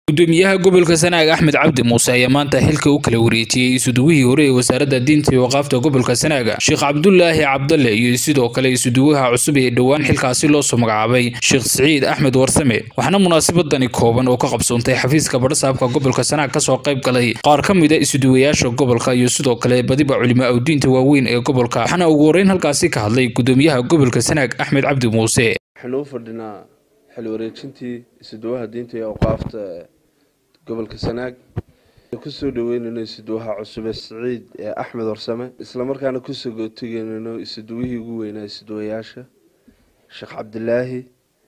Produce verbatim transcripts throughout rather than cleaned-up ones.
gudoomiyaha gobolka Sanaag Axmed Cabdi Muuse ayaa maanta xilka u kala wareejiyay isuduwihii hore ee wasaaradda diinta iyo waqaafta gobolka Sanaag Sheekh Cabdullaahi Cabdalle iyo sidoo kale isuduwaha cusub ee dhawaan xilkaasi loo soo magacaabay Sheekh Saciid Axmed Warsame waxaana munaasabadani kooban oo ka qabsoontay xafiiska barsaabka gobolka Sanaag ka soo qayb galay qaar ka mid ah isuduwayaasha gobolka iyo sidoo kale badiba culimada oo diinta waaweyn ee gobolka waxaana ugu horeyn halkaasi ka hadlay gudoomiyaha gobolka Sanaag Axmed Cabdi Muuse xiloo fadhina xil wareejintii isuduwaha diinta iyo waqaafta gobolka Sanaag ku soo dhaweynayno isuduwaha cusub Saciid Axmed Warsame isla markaana ku soo gootigeenayno isuduwihii ugu weynaa isuduwayaasha Sheekh Cabdullaahi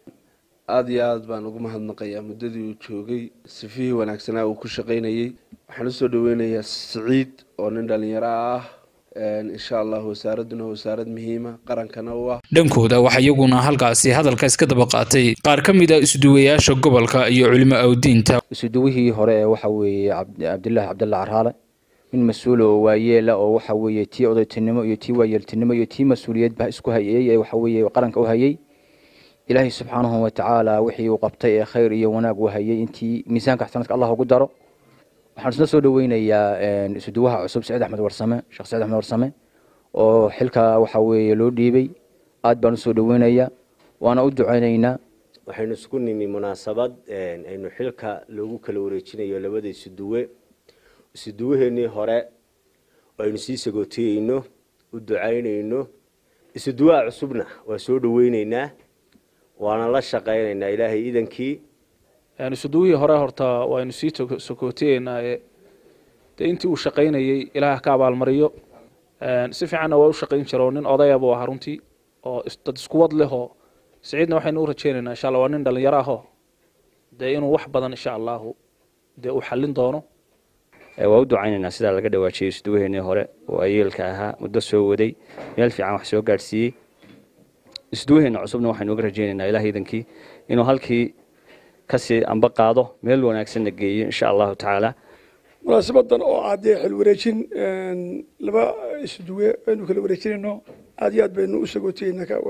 aad iyo aad baan ugu mahadnaqayaa muddadii uu joogay sifihii wanaagsanaa uu ku shaqeynayay waxaan soo dhaweynayaa Saciid oo nin dhalinyaro ah إن شاء الله وساردنا وسارد مهمة قرن كنوع dhankooda waxa iyaguna halkaasi hadalka iska daba qaatay qaar ka mid ah isuduwayaasha gobolka iyo culimada oo diinta isuduwihii hore waxa weeye Cabdullaahi Cabdalle Carraale min mas'uul oo waayeela oo waxa weeye tii odaytinimo iyo tii waayeeltinimo iyo tii mas'uuliyad ba isku hayay waxa weeye qaranka u hayay Ilaahay subhanahu wa ta'ala wixii uu qabtay ee khayr iyo wanaag u hayay intii miisaanka xasanadka Allah ugu daro waxaan soo dhaweynayaa isuduwaha cusub Saciid Axmed Warsame Sheekh Saciid Axmed Warsame oo xilka waxa weeye loo dhiibay aad baan soo dhaweynayaa waana u duceynaynaa waxaynu isku nimi munaasabad aynu xilka loogu kala wareejinayo labada isuduwe isuduwaheenii hore aynu sii sagootiyeyno u duceynayno isuduwaha cusubna waa soo dhaweynaynaa waana la shaqeynaynaa Ilaahay idankii يعني سدوي هراء هرتا وين سيتو سكوتين تأنتي وشقيني إلى كعب المريو سفي عنا وشقين شرونين قضايا أبو هارونتي أو استدسكواد له سعيدنا وحين نور تشيننا إن شاء الله ونين دل يراه ده إنه وحبا إن شاء الله ده وحلين دونه وأودو عيننا سيدا لقد واشي سدوه هني هراء وأيل كاها مدسو ودي يلفي عن وحسو قارسي سدوه هنا عصبنا وحين نور جيننا إلى هيدنكي إنه هالكي كسي أم بقاضه ميل وناكسن نجي إن شاء الله تعالى. مناسبة أو عادي الوريشين لبا يسدوه إنه كل وريشين إنه عاديات بينه وسقوتين كا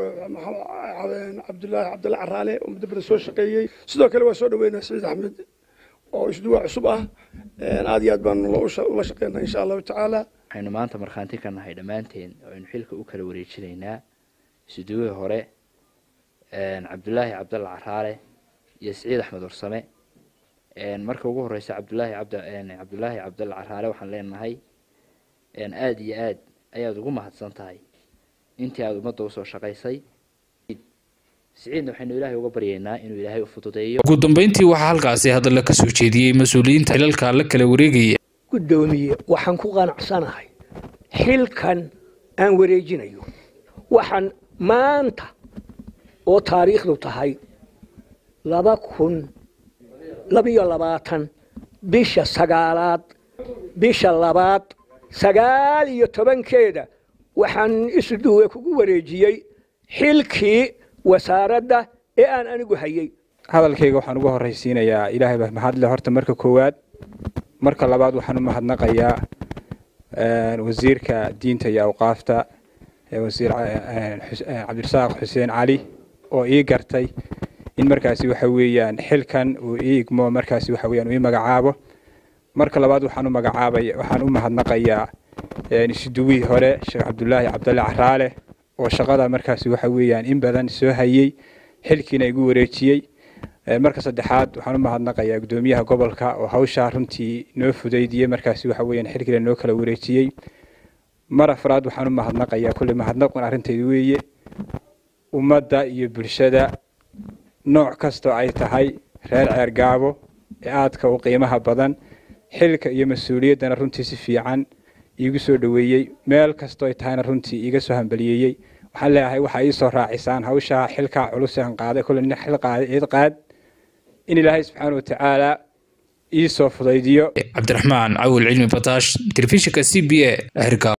عبد الله عبد الله عرالة ومدبر السوق شقية سدوا كل وسود وين سعيد أحمد أو يسدوه عصبة عاديات بين الله ولا شقينا إن شاء الله تعالى. حين ما أنت مرخانتي كان هيدا مانتين وإن حلك وكل وريشيننا سدوه هراء عبد الله عبد الله عرالة يا سعيد أحمد ورسمة إن مركب وجوه رئيس عبد الله عبد إن عبد الله عبد الله عرالة وحن لنا هاي إن آد يا آد أياد قوم هتصنتهاي أنت يا مدة وصل شقيسي سعيد وحين إلهي وقبرينا إنه إلهي وفطوتيه قدام بنتي وحالقاسي هذا لك سوتشيدي مسؤولين تحلل كارلك الوريقية قدامي وحن كوغان عصانا هاي حل كان أن وريجينا يو وحن ما أنت أو تاريخ لو تهاي laba kun labiyo labaatan bisha sagaalaad bisha labaad sagaal iyo tobankeeda waxaan isuduwe kugu wareejiyay xilkii wasaaradda ee aan anigu hayay hadalkayga waxaan ugu horeysiinayaa Ilaahay baa mahad leh horta marka koowaad marka labaad waxaan u mahadnaqayaa wasiirka diinta iyo awqaafta ee wasiir Cabdirasaaq Xuseen Cali oo ii gartay in markaasi waxa weeyaan xilkan uu iigmo markaasi waxa weeyaan uu magacaabo marka labaad waxaan u magacaabay waxaan u mahadnaqayaa in isuduwii hore Sheekh Cabdullaahi Cabdalle Carraale oo shaqada markaasi waxa weeyaan in badan soo hayay xilkiina igu wareejiyay marka saddexaad waxaan u mahadnaqayaa gudoomiyaha gobolka oo hawsha runtii noo fudeydiyay markaasi waxa weeyaan xilkiina noo kala wareejiyay mar afraad waxaan u mahadnaqayaa kulli mahadnaqan arrinteedu weeye ummadda iyo bulshada nooc kasto ay tahay reer ceergaabo ee aadka u qiimaha badan xilka iyo mas'uuliyadana runtii si fiican iigu soo dhaweeyay meel kasto ay tahayna runtii iiga soo hambaliyay waxaan leeyahay waxa ay soo raacisaan hawsha xilka culus aan qaaday kulli xil qaaday eed qaad in Ilaahay subhanahu wa ta'ala ii soo fudaydiyo Cabdiraxmaan Awil Cilmi Bataash telefishinka C B A